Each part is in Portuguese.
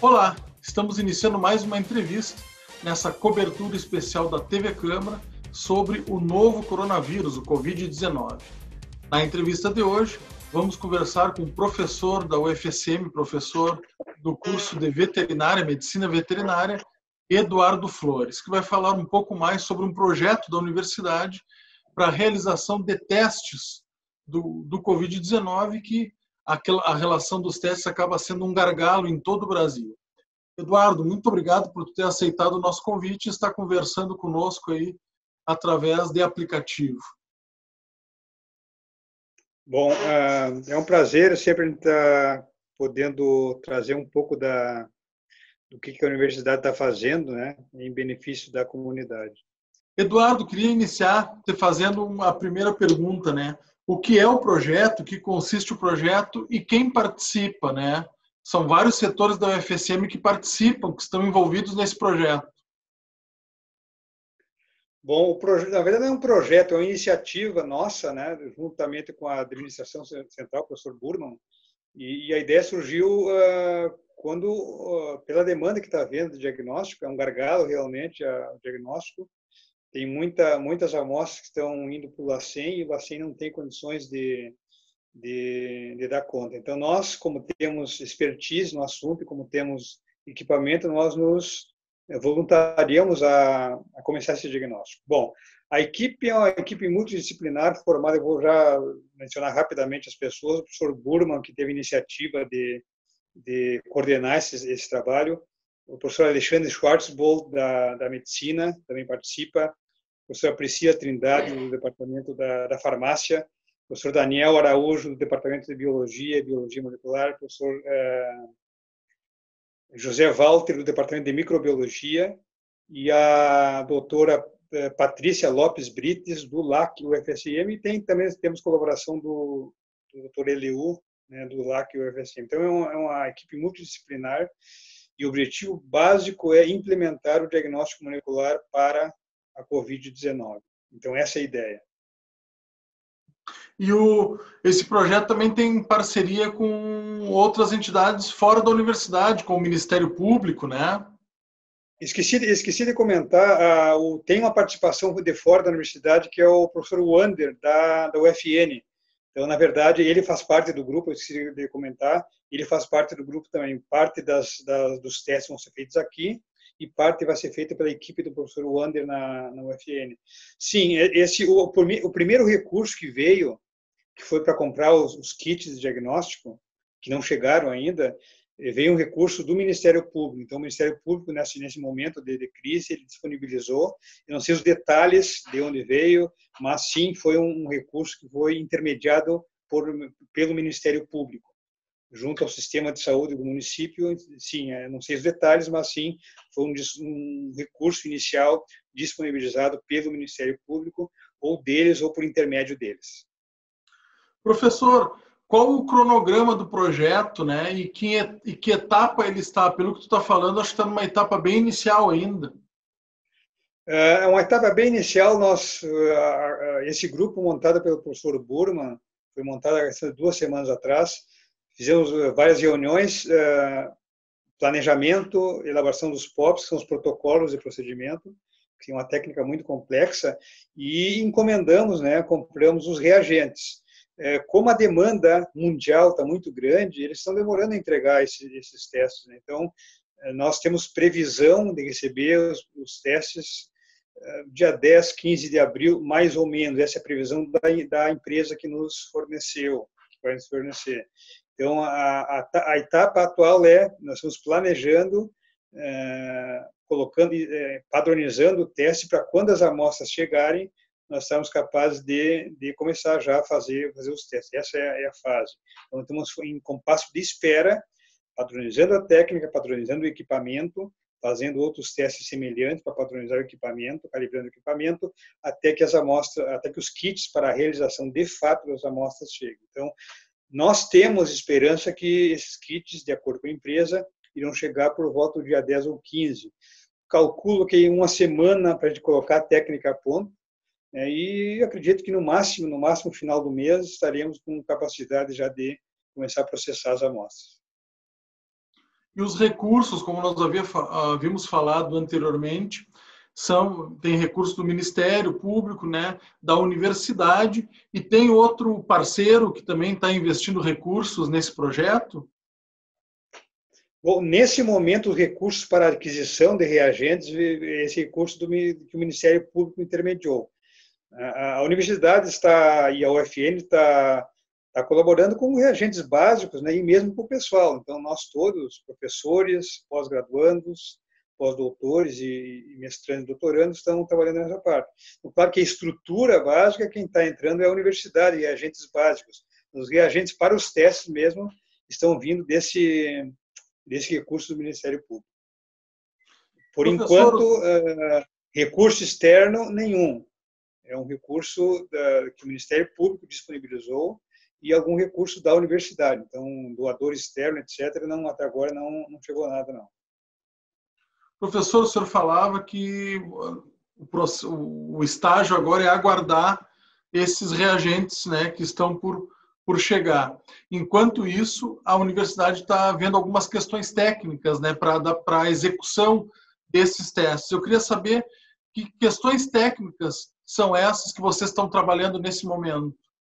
Olá, estamos iniciando mais uma entrevista nessa cobertura especial da TV Câmara sobre o novo coronavírus, o Covid-19. Na entrevista de hoje, vamos conversar com o professor da UFSM, professor do curso de Veterinária, Medicina Veterinária, Eduardo Flores, que vai falar um pouco mais sobre um projeto da universidade para a realização de testes do Covid-19, que a relação dos testes acaba sendo um gargalo em todo o Brasil. Eduardo, muito obrigado por ter aceitado o nosso convite e estar conversando conosco aí através de aplicativo. Bom, é um prazer sempre estar podendo trazer um pouco do que a universidade está fazendo, né, em benefício da comunidade. Eduardo, queria iniciar te fazendo a primeira pergunta, né? O que é o projeto, o que consiste o projeto e quem participa, né? São vários setores da UFSM que participam, que estão envolvidos nesse projeto. Bom, na verdade é um projeto, é uma iniciativa nossa, né, juntamente com a administração central, o professor Burman, e a ideia surgiu pela demanda que está havendo de diagnóstico, é um gargalo realmente o diagnóstico. Tem muitas amostras que estão indo para o LACEN e o LACEN não tem condições de dar conta. Então, nós, como temos expertise no assunto, como temos equipamento, nós nos voluntariamos a começar esse diagnóstico. Bom, a equipe é uma equipe multidisciplinar formada, eu vou já mencionar rapidamente as pessoas, o professor Burman, que teve a iniciativa de coordenar esse trabalho, o professor Alexandre Schwarzbold, da Medicina, também participa, a professora Priscila Trindade, do Departamento da Farmácia, o professor Daniel Araújo, do Departamento de Biologia e Biologia Molecular, o professor José Walter, do Departamento de Microbiologia, e a doutora Patrícia Lopes Brites, do LAC UFSM, e também temos colaboração do doutor Eliú, né, do LAC UFSM. Então, é uma equipe multidisciplinar, e o objetivo básico é implementar o diagnóstico molecular para a Covid-19. Então, essa é a ideia. E esse projeto também tem parceria com outras entidades fora da universidade, com o Ministério Público, né? Esqueci de comentar, tem uma participação de fora da universidade, que é o professor Wander, da UFN. Então, na verdade, ele faz parte do grupo, eu esqueci de comentar, ele faz parte do grupo também. Parte dos testes vão ser feitos aqui e parte vai ser feita pela equipe do professor Wander na UFN. Sim, o primeiro recurso que veio, que foi para comprar os kits de diagnóstico, que não chegaram ainda, veio um recurso do Ministério Público. Então, o Ministério Público, nesse momento de crise, ele disponibilizou. Eu não sei os detalhes de onde veio, mas sim foi um recurso que foi intermediado pelo Ministério Público, junto ao sistema de saúde do município. Sim, não sei os detalhes, mas sim foi um recurso inicial disponibilizado pelo Ministério Público, ou deles, ou por intermédio deles. Professor, qual o cronograma do projeto, né? E que etapa ele está? Pelo que tu está falando, acho que está numa etapa bem inicial ainda. É uma etapa bem inicial. Esse grupo montado pelo professor Burman, foi montado há 2 semanas atrás. Fizemos várias reuniões, planejamento, elaboração dos POPs, que são os protocolos de procedimento, que é uma técnica muito complexa, e encomendamos, né, compramos os reagentes. Como a demanda mundial está muito grande, eles estão demorando a entregar esses testes, né? Então, nós temos previsão de receber os testes dia 10, 15 de abril, mais ou menos. Essa é a previsão da empresa que nos forneceu, que vai nos fornecer. Então, a etapa atual nós estamos planejando, padronizando o teste para quando as amostras chegarem, nós estamos capazes de começar já a fazer os testes. Essa é a fase. Então, estamos em compasso de espera, padronizando a técnica, padronizando o equipamento, fazendo outros testes semelhantes para padronizar o equipamento, calibrando o equipamento, até que os kits para a realização de fato das amostras cheguem. Então, nós temos esperança que esses kits, de acordo com a empresa, irão chegar por volta do dia 10 ou 15. Calculo que em 1 semana para a gente colocar a técnica a ponto, e acredito que no máximo, final do mês, estaremos com capacidade já de começar a processar as amostras. E os recursos, como nós havíamos falado anteriormente, tem recursos do Ministério Público, né, da universidade, e tem outro parceiro que também está investindo recursos nesse projeto? Bom, nesse momento, os recursos para aquisição de reagentes, esse recurso que o Ministério Público intermediou. A universidade e a UFN está colaborando com reagentes básicos, né, e mesmo com o pessoal. Então, nós todos, professores, pós-graduandos, pós-doutores e mestrandos e doutorandos, estão trabalhando nessa parte. Então, claro que a estrutura básica, quem está entrando é a universidade, reagentes básicos. Os reagentes para os testes mesmo estão vindo desse recurso do Ministério Público. Por Professor, enquanto, recurso externo nenhum. É um recurso que o Ministério Público disponibilizou e algum recurso da universidade. Então, doador externo, etc., até agora não chegou nada, não. professor, o senhor falava que o estágio agora é aguardar esses reagentes, né, que estão por chegar. Enquanto isso, a universidade está vendo algumas questões técnicas, né, para a execução desses testes. Eu queria saber que questões técnicas são essas que vocês estão trabalhando nesse momento.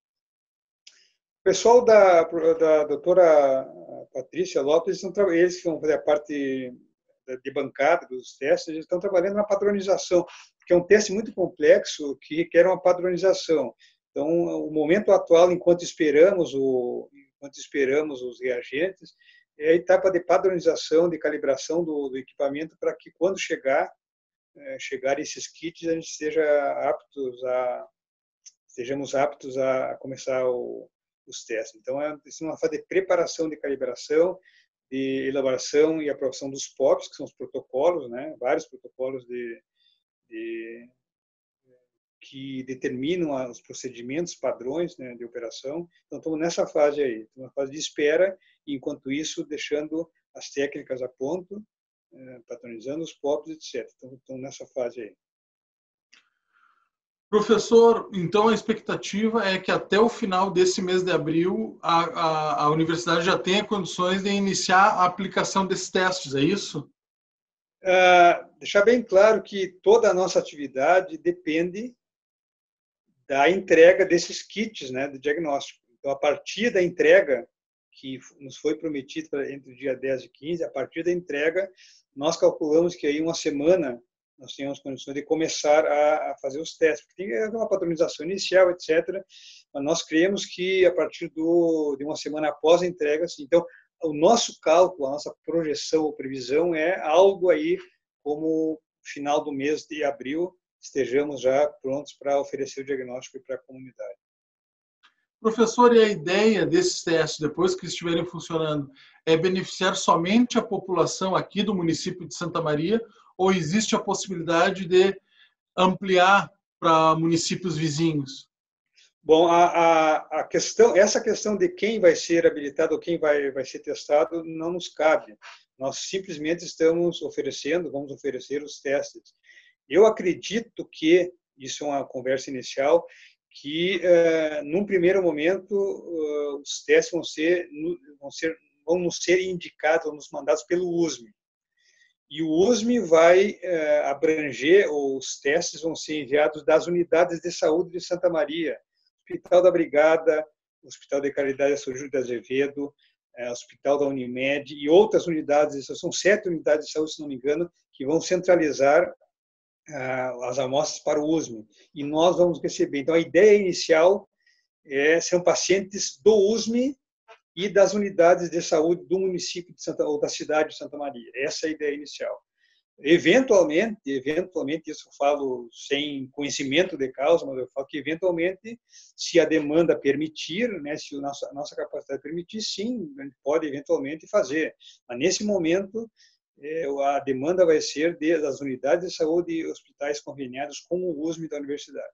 O pessoal da doutora Patrícia Lopes, eles que vão fazer a parte de bancada dos testes, eles estão trabalhando na padronização, porque é um teste muito complexo que requer uma padronização. Então, o momento atual, enquanto esperamos os reagentes, é a etapa de padronização, de calibração do equipamento para que quando chegar esses kits, a gente estejamos aptos a começar os testes. Então, é uma fase de preparação de calibração, de elaboração e aprovação dos POPs, que são os protocolos, né? Vários protocolos que determinam os procedimentos, padrões, né, de operação. Então, estamos nessa fase aí, uma fase de espera, e enquanto isso, deixando as técnicas a ponto, padronizando os POPs, etc. Então, estamos nessa fase aí. Professor, então a expectativa é que até o final desse mês de abril a universidade já tenha condições de iniciar a aplicação desses testes, é isso? Deixar bem claro que toda a nossa atividade depende da entrega desses kits, né, de diagnóstico. Então, a partir da entrega, que nos foi prometido entre o dia 10 e 15, a partir da entrega, nós calculamos que aí uma semana nós temos condições de começar a fazer os testes, porque tem uma padronização inicial, etc. Mas nós cremos que a partir de uma semana após a entrega, assim, então, o nosso cálculo, a nossa projeção ou previsão é algo aí como final do mês de abril, estejamos já prontos para oferecer o diagnóstico para a comunidade. Professor, e a ideia desses testes, depois que estiverem funcionando, é beneficiar somente a população aqui do município de Santa Maria, ou existe a possibilidade de ampliar para municípios vizinhos? Bom, essa questão de quem vai ser habilitado ou quem vai ser testado não nos cabe. Nós simplesmente vamos oferecer os testes. Eu acredito que, isso é uma conversa inicial, que num primeiro momento os testes vão nos ser indicados, vão nos mandados pelo USM. E o USM vai abranger, ou os testes vão ser enviados das unidades de saúde de Santa Maria, Hospital da Brigada, Hospital de Caridade São Júlio de Azevedo, Hospital da Unimed e outras unidades, são 7 unidades de saúde, se não me engano, que vão centralizar as amostras para o USM. E nós vamos receber. Então, a ideia inicial são pacientes do USM e das unidades de saúde do município ou da cidade de Santa Maria. Essa é a ideia inicial. Eventualmente, isso eu falo sem conhecimento de causa, mas eu falo que eventualmente, se a demanda permitir, né, se a nossa capacidade permitir, sim, a gente pode eventualmente fazer. Mas nesse momento, a demanda vai ser das unidades de saúde e hospitais conveniados com o USM da universidade.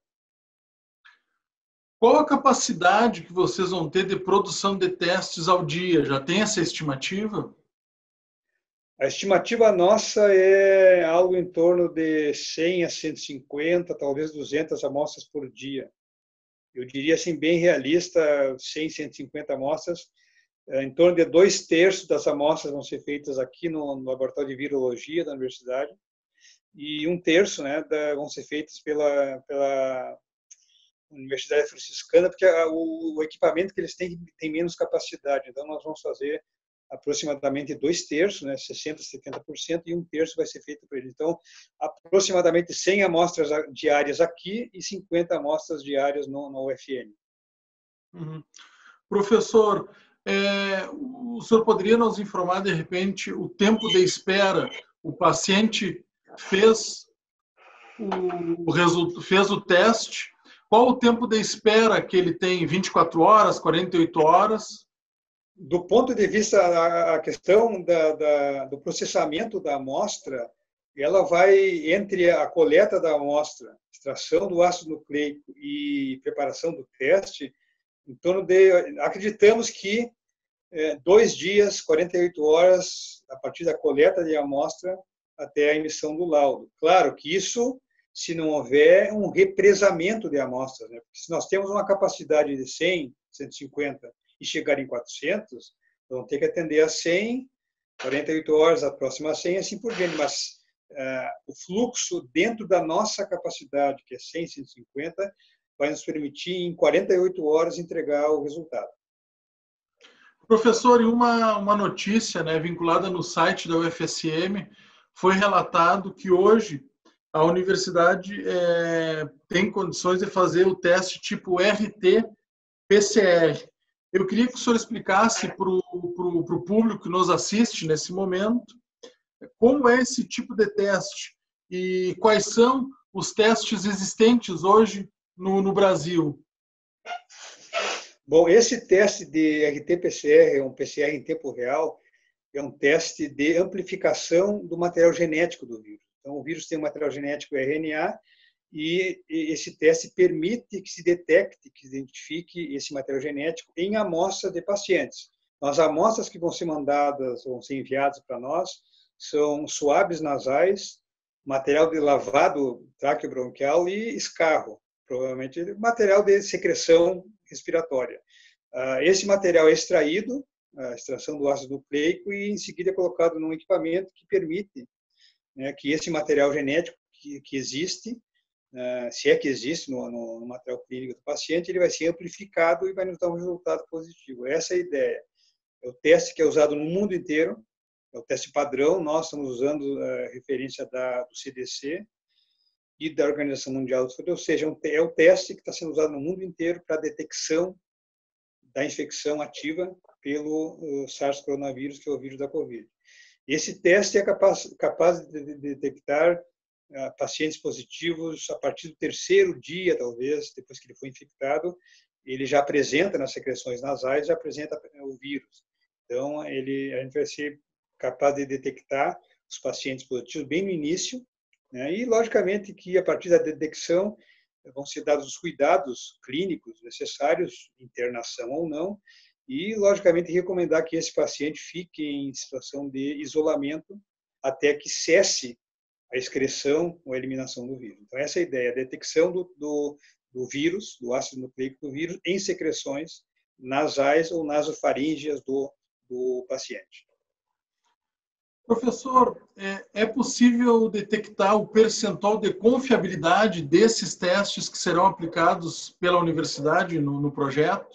Qual a capacidade que vocês vão ter de produção de testes ao dia? Já tem essa estimativa? A estimativa nossa é algo em torno de 100 a 150, talvez 200 amostras por dia. Eu diria assim, bem realista, 100, 150 amostras Em torno de 2/3 das amostras vão ser feitas aqui no Laboratório de Virologia da Universidade e 1/3, né, vão ser feitas pela Universidade Franciscana, porque o equipamento que eles têm tem menos capacidade. Então, nós vamos fazer aproximadamente 2/3, né, 60%, 70%, e 1/3 vai ser feito por eles. Então, aproximadamente 100 amostras diárias aqui e 50 amostras diárias no UFN. Uhum. Professor, o senhor poderia nos informar, de repente, o tempo de espera? O paciente fez fez o teste, qual o tempo de espera que ele tem? 24 horas, 48 horas? Do ponto de vista, a questão do processamento da amostra, ela vai entre a coleta da amostra, extração do ácido nucleico e preparação do teste, em torno de, acreditamos que 2 dias, 48 horas, a partir da coleta de amostra até a emissão do laudo. Claro que isso, se não houver um represamento de amostras, né? Porque se nós temos uma capacidade de 100, 150 e chegar em 400, vamos ter que atender a 100, 48 horas, a próxima a 100 e assim por diante. Mas o fluxo dentro da nossa capacidade, que é 100, 150, vai nos permitir em 48 horas entregar o resultado. Professor, e uma notícia, né, vinculada no site da UFSM, foi relatado que hoje a universidade tem condições de fazer o teste tipo RT-PCR. Eu queria que o senhor explicasse para o público que nos assiste nesse momento como é esse tipo de teste e quais são os testes existentes hoje no Brasil. Bom, esse teste de RT-PCR, é um PCR em tempo real, é um teste de amplificação do material genético do vírus. Então, o vírus tem um material genético RNA e esse teste permite que se detecte, que se identifique esse material genético em amostras de pacientes. As amostras que vão ser mandadas, vão ser enviadas para nós, são suaves nasais, material de lavado traqueobronquial e escarro, provavelmente material de secreção respiratória. Esse material é extraído, a extração do ácido nucleico, e em seguida é colocado num equipamento que permite, né, que esse material genético que existe, se é que existe no material clínico do paciente, ele vai ser amplificado e vai nos dar um resultado positivo. Essa é a ideia. É o teste que é usado no mundo inteiro, é o teste padrão. Nós estamos usando a referência do CDC e da Organização Mundial de Saúde, ou seja, é o teste que está sendo usado no mundo inteiro para a detecção da infecção ativa pelo SARS-CoV, que é o vírus da Covid. Esse teste é capaz de detectar pacientes positivos a partir do 3º dia, talvez, depois que ele foi infectado, ele já apresenta nas secreções nasais, já apresenta o vírus. Então, a gente vai ser capaz de detectar os pacientes positivos bem no início, né? E, logicamente, que a partir da detecção vão ser dados os cuidados clínicos necessários, internação ou não, e, logicamente, recomendar que esse paciente fique em situação de isolamento até que cesse a excreção ou a eliminação do vírus. Então, essa é a ideia, a detecção do vírus, do ácido nucleico do vírus, em secreções nasais ou nasofaríngeas do paciente. Professor, é possível detectar o percentual de confiabilidade desses testes que serão aplicados pela universidade no projeto?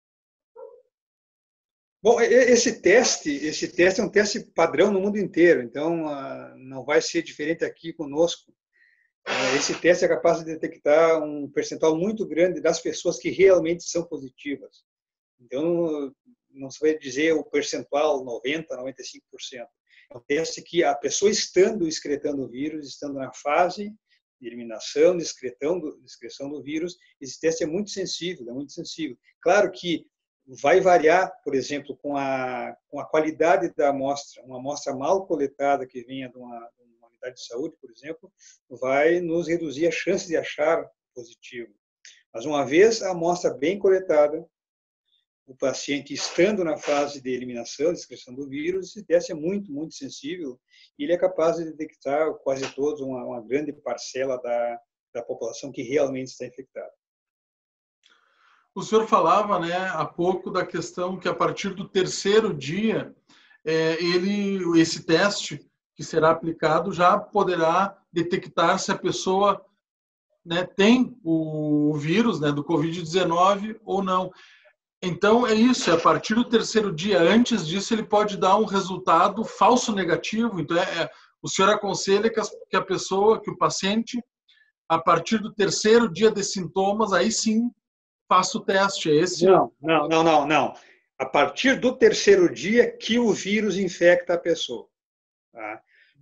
Bom, esse teste é um teste padrão no mundo inteiro, então não vai ser diferente aqui conosco. Esse teste é capaz de detectar um percentual muito grande das pessoas que realmente são positivas. Então, não se vai dizer o percentual 90%, 95%. É um teste que a pessoa estando excretando o vírus, estando na fase de eliminação, de excreção do vírus, esse teste é muito sensível, Claro que vai variar, por exemplo, com a qualidade da amostra. Uma amostra mal coletada que venha de uma unidade de saúde, por exemplo, vai nos reduzir a chance de achar positivo. Mas uma vez a amostra bem coletada, o paciente estando na fase de eliminação, de excreção do vírus, esse teste é muito, muito sensível e ele é capaz de detectar quase todos, uma grande parcela da população que realmente está infectada. O senhor falava, né, há pouco da questão que a partir do terceiro dia, esse teste que será aplicado já poderá detectar se a pessoa, né, tem o vírus, né, do Covid-19 ou não. Então, é isso, a partir do terceiro dia, antes disso, ele pode dar um resultado falso negativo. Então, o senhor aconselha que a pessoa, que o paciente, a partir do terceiro dia de sintomas, aí sim, faça o teste. É esse? Não. A partir do terceiro dia que o vírus infecta a pessoa. Tá?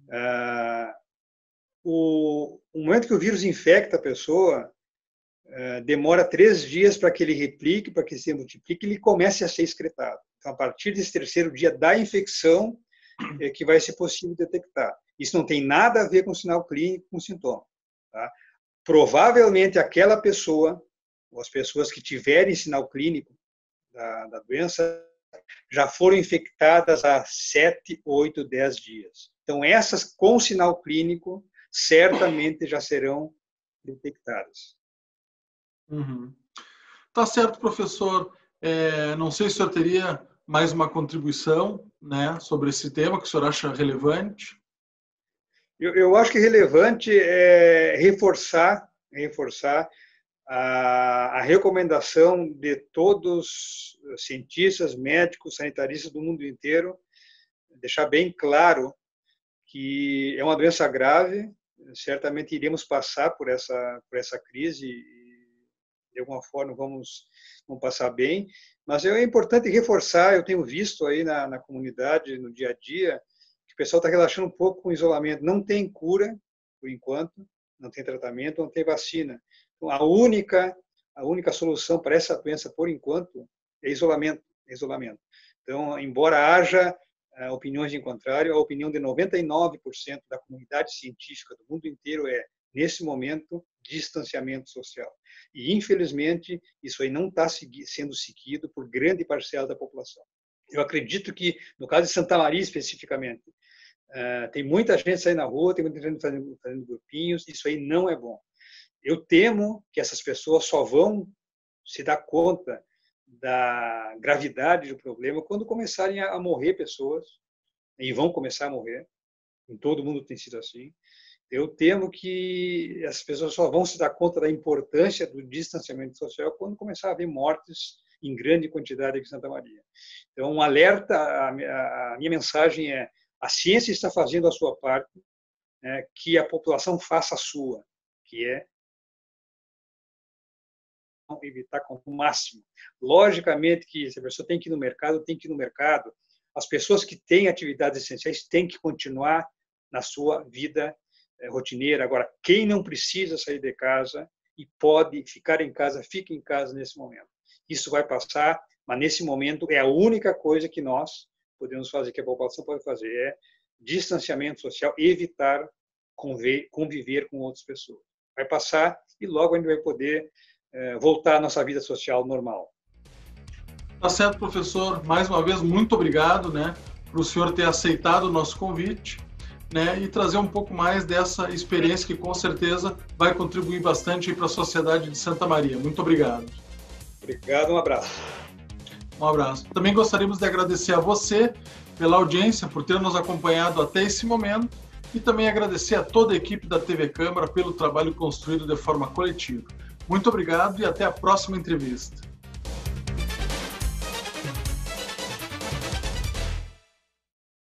O momento que o vírus infecta a pessoa, demora 3 dias para que ele replique, para que ele se multiplique e ele comece a ser excretado. Então, a partir desse terceiro dia da infecção, é que vai ser possível detectar. Isso não tem nada a ver com sinal clínico, com sintoma. Tá? Provavelmente, aquela pessoa, ou as pessoas que tiverem sinal clínico da doença, já foram infectadas há 7, 8, 10 dias. Então, essas com sinal clínico, certamente já serão detectadas. Uhum. Tá certo, professor. Não sei se o senhor teria mais uma contribuição, né, sobre esse tema que o senhor acha relevante. Eu acho que relevante é reforçar a recomendação de todos os cientistas, médicos, sanitaristas do mundo inteiro, deixar bem claro que é uma doença grave, certamente iremos passar por essa crise e, de alguma forma, vamos passar bem, mas é importante reforçar, eu tenho visto aí na comunidade, no dia a dia, que o pessoal está relaxando um pouco com o isolamento. Não tem cura, por enquanto, não tem tratamento, não tem vacina. Então, a única solução para essa doença, por enquanto, é isolamento. Então, embora haja opiniões em contrário, a opinião de 99% da comunidade científica do mundo inteiro é, nesse momento, distanciamento social. E, infelizmente, isso aí não está sendo seguido por grande parcela da população. Eu acredito que, no caso de Santa Maria especificamente, tem muita gente saindo na rua, tem muita gente fazendo grupinhos, isso aí não é bom. Eu temo que essas pessoas só vão se dar conta da gravidade do problema quando começarem a morrer pessoas, e vão começar a morrer, em todo mundo tem sido assim. Eu temo que as pessoas só vão se dar conta da importância do distanciamento social quando começar a haver mortes em grande quantidade aqui em Santa Maria. Então, um alerta, a minha mensagem é: a ciência está fazendo a sua parte, né, que a população faça a sua, que é evitar com o máximo. Logicamente que se a pessoa tem que ir no mercado, tem que ir no mercado. As pessoas que têm atividades essenciais têm que continuar na sua vida rotineira. Agora, quem não precisa sair de casa e pode ficar em casa, fique em casa nesse momento. Isso vai passar, mas nesse momento é a única coisa que nós podemos fazer, que a população pode fazer, é distanciamento social, evitar conviver com outras pessoas. Vai passar e logo a gente vai poder voltar à nossa vida social normal. Tá certo, professor. Mais uma vez, muito obrigado, né, por o senhor ter aceitado o nosso convite, né, e trazer um pouco mais dessa experiência que com certeza vai contribuir bastante para a sociedade de Santa Maria. Muito obrigado. Obrigado, um abraço. Um abraço. Também gostaríamos de agradecer a você pela audiência, por ter nos acompanhado até esse momento, e também agradecer a toda a equipe da TV Câmara pelo trabalho construído de forma coletiva. Muito obrigado e até a próxima entrevista.